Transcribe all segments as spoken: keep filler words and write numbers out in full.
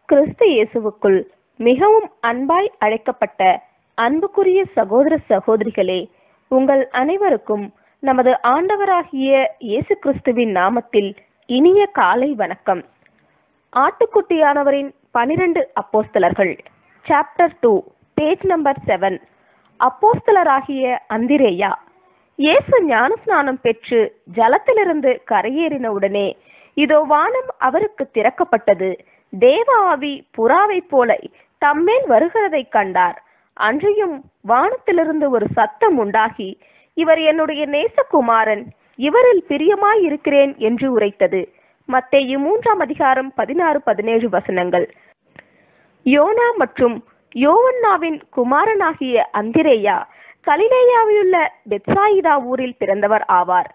கிறிஸ்து இயேசுவுக்குள் மிகவும் அன்பாய் அழைக்கப்பட்ட அன்புக்குரிய சகோதர சகோதரிகளே, உங்கள் அனைவருக்கும் நமது ஆண்டவராகிய இயேசு கிறிஸ்துவின் நாமத்தில் இனிய காலை வணக்கம். ஆட்டுக்குட்டியானவரின் பனிரெண்டு அப்போஸ்தலர்கள், chapter two, page number seven. அப்போஸ்தலராகிய அந்திரேயா. இயேசு ஞானஸ்நானம் பெற்று ஜலத்திலிருந்து கரையேறின உடனே இதோ வானம் அவருக்கு திறக்கப்பட்டது. தேவ ஆவி புறாவை போல தம்மேல் வருகிறதை கண்டார். அன்றையும் வானத்திலிருந்து ஒரு சத்தம் உண்டாகி, இவர் என்னுடைய நேசகுமாரன், இவரில் பிரியமாய் இருக்கிறேன் என்று உரைத்தது. மத்தேயு மூன்றாம் அதிகாரம் பதினாறு பதினேழு வசனங்கள். யோனா மற்றும் யோவன்னாவின் குமாரனாகிய அந்திரேயா கலிலேயாவிலுள்ள பெத்சாயிதா ஊரில் பிறந்தவர் ஆவார்.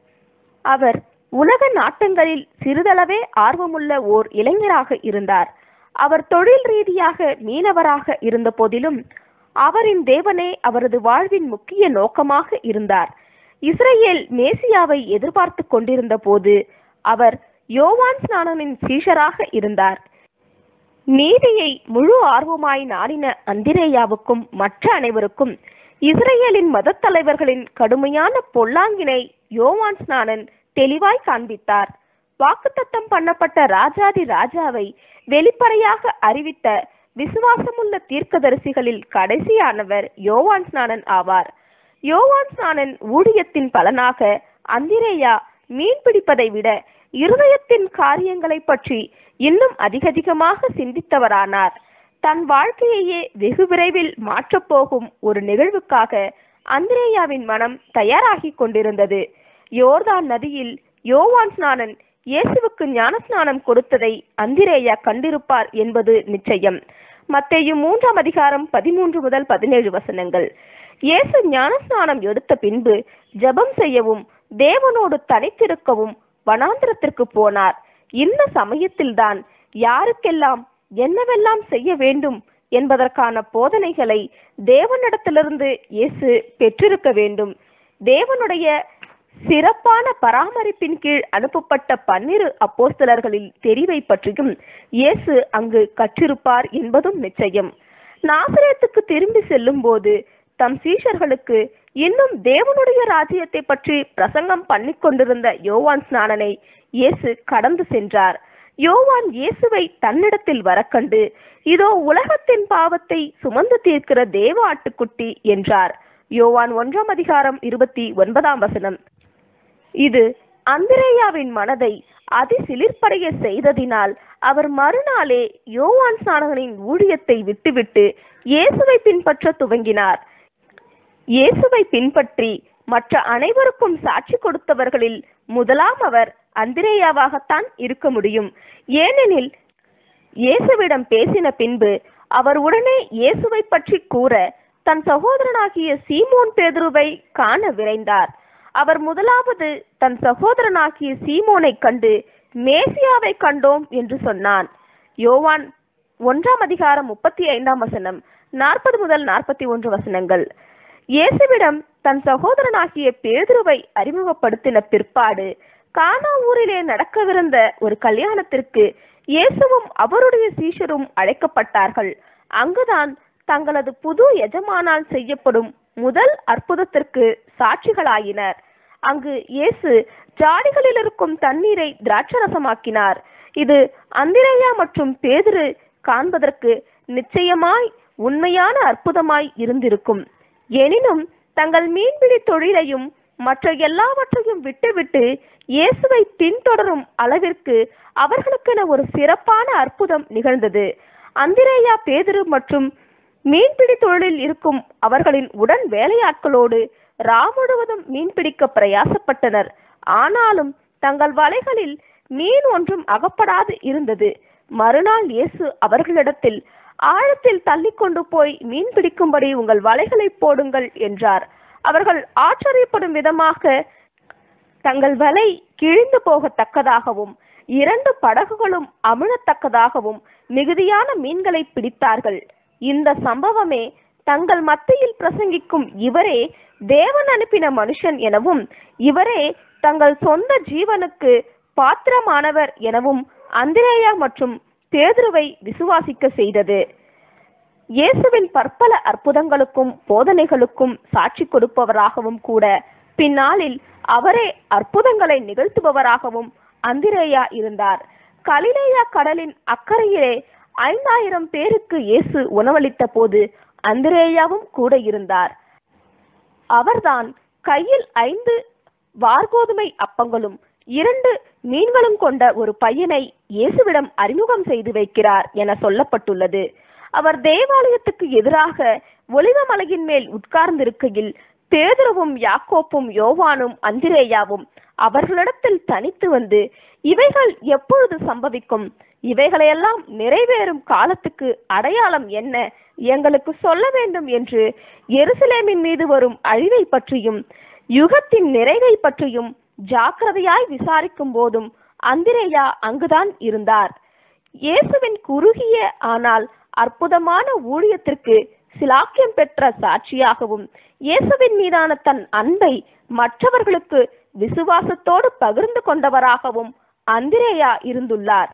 அவர் உலக நாட்டங்களில் சிறிதளவே ஆர்வமுள்ள ஓர் இளைஞராக இருந்தார். அவர் தொழில் ரீதியாக மீனவராக இருந்த போதிலும் அவரின் தேவனே அவரது வாழ்வின் முக்கிய நோக்கமாக இருந்தார். இஸ்ரேல் மேசியாவை எதிர்பார்த்து கொண்டிருந்த போது அவர் யோவான் ஸ்நானனின் சீஷராக இருந்தார். நீதியை முழு ஆர்வமாய் நாடின அந்திரேயாவுக்கும் மற்ற அனைவருக்கும் இஸ்ரேலின் மத தலைவர்களின் கடுமையான பொல்லாங்கினை யோவான் ஸ்நானன் தெளிவாய் காண்பித்தார். வாக்குத்தத்தம் பண்ணப்பட்ட ராஜாதி ராஜாவை வெளிப்படையாக அறிவித்த விசுவாசமுள்ள தீர்க்கதரிசிகளில் கடைசியானவர் யோவான் ஸ்நானன் ஆவார். யோவான் ஸ்நானன் ஊழியத்தின் பலனாக அந்திரேயா மீன் பிடிப்பதை விட இருதயத்தின் காரியங்களை பற்றி இன்னும் அதிகதிகமாக சிந்தித்தவரானார். தன் வாழ்க்கையையே வெகு விரைவில் மாற்றப்போகும் ஒரு நிகழ்வுக்காக அந்திரேயாவின் மனம் தயாராகி கொண்டிருந்தது. யோர்தான் நதியில் யோவான் ஸ்நானன் இயேசுவுக்கு ஞானஸ்நானம் கொடுத்ததை அந்திரேயா கண்டிருப்பார் என்பது நிச்சயம். மத்தேயு மூன்றாம் அதிகாரம் பதிமூன்று முதல் பதினேழு வசனங்கள். இயேசு ஞானஸ்நானம் எடுத்த பின்பு ஜெபம் செய்யவும் தேவனோடு தனித்திருக்கவும் வனாந்திரத்திற்கு போனார். இந்த சமயத்தில்தான் யாருக்கெல்லாம் என்னவெல்லாம் செய்ய வேண்டும் என்பதற்கான போதனைகளை தேவனிடத்திலிருந்து இயேசு பெற்றிருக்க வேண்டும். தேவனுடைய சிறப்பான பராமரிப்பின் கீழ் அனுப்பப்பட்ட பன்னிரு அப்போஸ்தலர்களின் தெரிவை பற்றியும் இயேசு அங்கு கற்றிருப்பார் என்பதும் நிச்சயம். நாசரேத்துக்கு திரும்பி செல்லும் போது தம் சீஷர்களுக்கு இன்னும் தேவனுடைய ராஜ்யத்தை பற்றி பிரசங்கம் பண்ணி கொண்டிருந்த யோவான் ஸ்நானனை இயேசு கடந்து சென்றார். யோவான் இயேசுவை தன்னிடத்தில் வரக்கண்டு, இதோ உலகத்தின் பாவத்தை சுமந்து தீர்க்கிற தேவ ஆட்டுக்குட்டி என்றார். யோவான் ஒன்றாம் அதிகாரம் இருபத்தி ஒன்பதாம் வசனம். இது அந்திரேயாவின் மனதை அதிசிலிர்ப்படைய செய்ததினால் அவர் மறுநாளே யோவான் ஸ்நானகனின் ஊழியத்தை விட்டுவிட்டு இயேசுவை பின்பற்ற துவங்கினார். இயேசுவை பின்பற்றி மற்ற அனைவருக்கும் சாட்சி கொடுத்தவர்களில் முதலாம் அவர் அந்திரேயாவாகத்தான் இருக்க முடியும். ஏனெனில் இயேசுவிடம் பேசின பின்பு அவர் உடனே இயேசுவை பற்றி கூற தன் சகோதரனாகிய சீமோன் பேதுருவை காண விரைந்தார். அவர் முதலாவது தன் சகோதரனாகிய சீமோனை கண்டு மேசியாவை கண்டோம் என்று சொன்னான். யோவான் ஒன்றாம் அதிகாரம் முப்பத்தி ஐந்தாம் வசனம், நாற்பது முதல் நாற்பத்தி ஒன்று வசனங்கள். இயேசுவிடம் தன் சகோதரனாகிய பேதுருவை அறிமுகப்படுத்தின பிற்பாடு கானா ஊரிலே நடக்கவிருந்த ஒரு கல்யாணத்திற்கு இயேசுவும் அவருடைய சீஷரும் அழைக்கப்பட்டார்கள். அங்குதான் தங்களது புது எஜமானால் செய்யப்படும் முதல் அற்புதத்திற்கு சாட்சிகளாயினர். அங்கு இயேசு ஜாடிகளில் இருக்கும் தண்ணீரை திராட்சரசமாக்கினார். இது அந்திரேயா மற்றும் பேதுரு காண்பதற்கு நிச்சயமாய் உண்மையான அற்புதமாய் இருந்திருக்கும். எனினும் தங்கள் மீன்பிடி தொழிலையும் மற்ற எல்லாவற்றையும் விட்டுவிட்டு இயேசுவை பின்தொடரும் அளவிற்கு அவர்களுக்கென ஒரு சிறப்பான அற்புதம் நிகழ்ந்தது. அந்திரேயா, பேதுரு மற்றும் மீன்பிடி தொழிலில் இருக்கும் அவர்களின் உடன் வேலையாட்களோடு ரா முழுவதும் மீன்பிடிக்க பிரயாசப்பட்டனர். ஆனாலும் தங்கள் வலைகளில் மீன் ஒன்றும் அகப்படாது இருந்தது. மறுநாள் இயேசு அவர்களிடத்தில், ஆழத்தில் தள்ளி கொண்டு போய் மீன் பிடிக்கும்படி உங்கள் வலைகளை போடுங்கள் என்றார். அவர்கள் ஆச்சரியப்படும் விதமாக தங்கள் வலை கிழிந்து போகத்தக்கதாகவும் இரண்டு படகுகளும் அமிழத்தக்கதாகவும் மிகுதியான மீன்களை பிடித்தார்கள். இந்த சம்பவமே தங்கள் மத்தியில் பிரசங்கிக்கும் இவரே தேவன் அனுப்பின மனுஷன் எனவும் இவரே தங்கள் சொந்த ஜீவனுக்கு பாத்திரமானவர் எனவும் அந்திரேயா மற்றும் பேதுருவை விசுவாசிக்க செய்தது. இயேசுவின் பற்பல அற்புதங்களுக்கும் போதனைகளுக்கும் சாட்சி கொடுப்பவராகவும் கூட பின்னாளில் அவரே அற்புதங்களை நிகழ்த்துபவராகவும் அந்திரேயா இருந்தார். கலிலேயா கடலின் அக்கறையிலே ஐந்தாயிரம் பேருக்கு இயேசு உணவளித்த போது அந்திரேயாவும் கூட இருந்தார். அவர்தான் கையில் ஐந்து வார்கோதுமை அப்பங்களும் இரண்டு மீன்களும் கொண்ட ஒரு பையனை இயேசுவிடம் அறிமுகம் செய்து வைக்கிறார் என சொல்லப்பட்டுள்ளது. அவர் தேவாலயத்துக்கு எதிராக ஒலிவமலையின் மேல் உட்கார்ந்திருக்கையில் பேதுருவும் யாக்கோப்பும் யோவானும் அந்திரேயாவும் அவர்களிடத்தில் தனித்து வந்து, இவைகள் எப்பொழுது சம்பவிக்கும்? இவைகளையெல்லாம் நிறைவேறும் காலத்துக்கு அடையாளம் என்ன? எங்களுக்கு சொல்ல வேண்டும் என்று எருசலேமின் மீது வரும் அழிவை பற்றியும் யுகத்தின் நிறைவை பற்றியும் ஜாக்கிரதையாய் விசாரிக்கும் போதும் அந்திரேயா அங்குதான் இருந்தார். இயேசுவின் குறுகிய ஆனால் அற்புதமான ஊழியத்திற்கு சிலாக்கியம் பெற்ற சாட்சியாகவும் இயேசுவின் மீதான தன் அன்பை மற்றவர்களுக்கு விசுவாசத்தோடு பகிர்ந்து கொண்டவராகவும் அந்திரேயா இருந்துள்ளார்.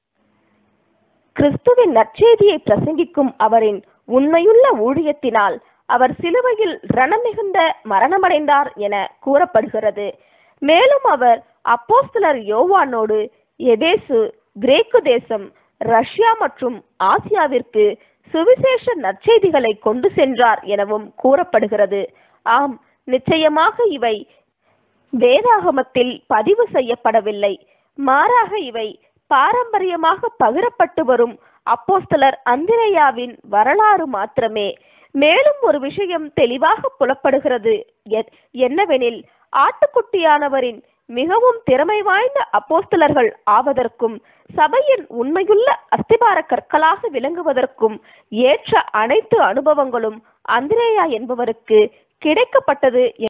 கிறிஸ்துவின் நற்செய்தியை பிரசங்கிக்கும் அவரின் உண்மையுள்ள ஊழியத்தினால் அவர் சிலுவையில் ரணமிகுந்த மரணமடைந்தார் என கூறப்படுகிறது. மேலும் அவர் அப்போஸ்தலர் யோவானோடு எபேசு, கிரேக்கு தேசம், ரஷ்யா மற்றும் ஆசியாவிற்கு சுவிசேஷ நற்செய்திகளை கொண்டு சென்றார் எனவும் கூறப்படுகிறது. ஆம், நிச்சயமாக இவை வேதாகமத்தில் பதிவு செய்யப்படவில்லை. மாறாக இவை பாரம்பரியமாக பகிரப்பட்டு வரும் அப்போஸ்தலர் அந்திரேயாவின் வரலாறு மாத்திரமே. மேலும் ஒரு விஷயம் தெளிவாக புலப்படுகிறது என்னவெனில், ஆட்டுக்குட்டியானவரின் மிகவும் திறமை வாய்ந்த அப்போஸ்தலர்கள் ஆவதற்கும் சபையின் உண்மையுள்ள அஸ்திபார கற்களாக விளங்குவதற்கும் ஏற்ற அனைத்து அனுபவங்களும் அந்திரேயா என்பவருக்கு கிடைக்கப்பட்டது.